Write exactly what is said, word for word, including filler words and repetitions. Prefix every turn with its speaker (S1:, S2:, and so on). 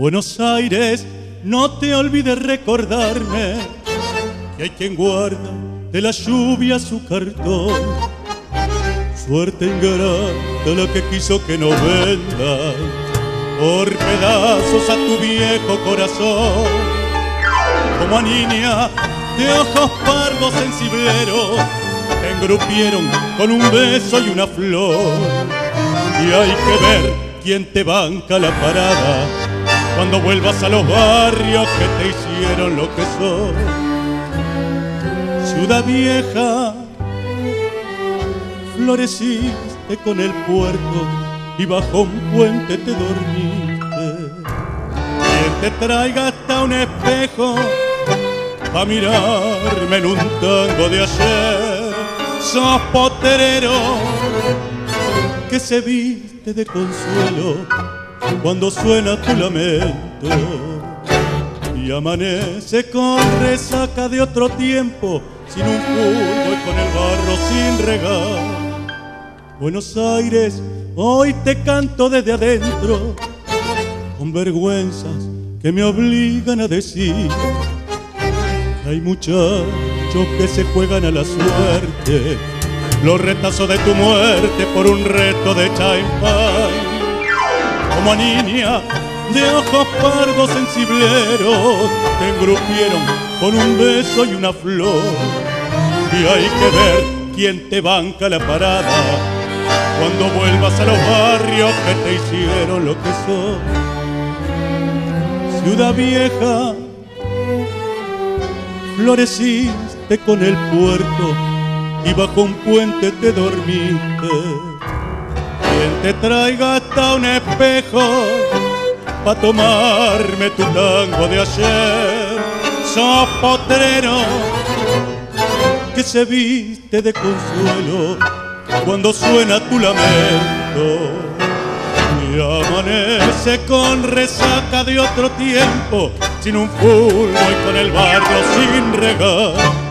S1: Buenos Aires, no te olvides recordarme que hay quien guarda de la lluvia su cartón. Suerte ingrata la que quiso que no venda por pedazos a tu viejo corazón. Como a niña de ojos pardos sensibleros te engrupieron con un beso y una flor. Y hay que ver quién te banca la parada cuando vuelvas a los barrios que te hicieron lo que sos. Ciudad vieja, floreciste con el puerto y bajo un puente te dormiste. Quien te traiga hasta un espejo pa' mirarme en un tango de ayer. Sos potrero que se viste de consuelo cuando suena tu lamento y amanece con resaca de otro tiempo, sin un fútbol y con el barro sin regar. Buenos Aires, hoy te canto desde adentro, con vergüenzas que me obligan a decir que hay muchachos que se juegan a la suerte, los retazos de tu muerte por un reto de champán. Como a niña de ojos pardos sensibleros te engrupieron con un beso y una flor. Y hay que ver quién te banca la parada cuando vuelvas a los barrios que te hicieron lo que sos. Ciudad vieja, floreciste con el puerto y bajo un puente te dormiste. Quien te traiga hasta un espejo pa' tomarme tu tango de ayer. Sos potrero que se viste de consuelo cuando suena tu lamento y amanece con resaca de otro tiempo, sin un fulbo y con el barro sin regar.